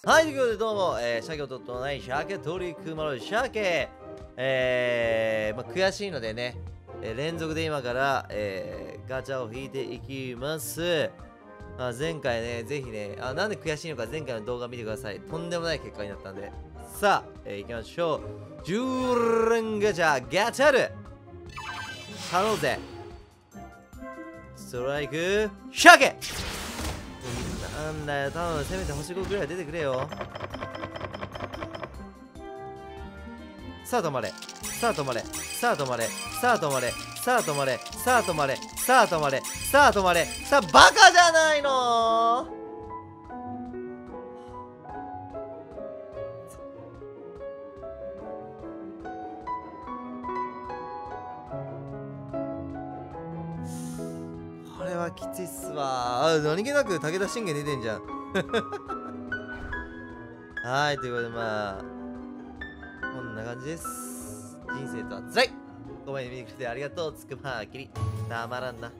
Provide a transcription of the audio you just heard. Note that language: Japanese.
はい、ということでどうも、鮭を取ってない鮭取り組まる鮭。悔しいのでね、連続で今から、ガチャを引いていきます。前回ね、ぜひね、なんで悔しいのか前回の動画見てください。とんでもない結果になったんで。さあ、行きましょう。10連ガチャ、ガチャル頼むぜ。ストライク、鮭なんだよ、頼む、せめて星5くらい出てくれよ。さあ止まれ、さあ止まれ、さあ止まれ、さあ止まれ、さあ止まれ、さあ止まれ、さあ止まれ、さあ止まれ、さあバカじゃないのー。これはきついっすわ何気なく武田信玄出てんじゃんはい、ということでこんな感じです。人生とは辛い。ここまで見てくれてありがとう。つくまきりたまらんな。